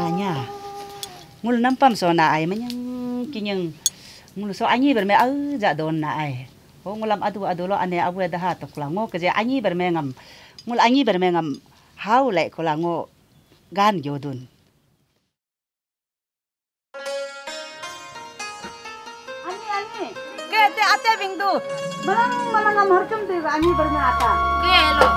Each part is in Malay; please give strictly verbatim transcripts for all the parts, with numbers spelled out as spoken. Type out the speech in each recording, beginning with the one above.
nya ngul nampam so na ai manyang kinyang ngul so anyi berme au ja don na ai ho ngulam adu adu lo ane abu da ha to kulango ke je anyi berme ngam ngul anyi berme ngam hau le kulango gan yodun ani ani ke te ate bingdu malang malang ngam harcum te anyi berme ata ke lo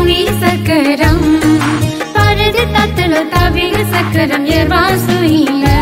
Sakaram, parade tatlo tabing sakaram ye basuina.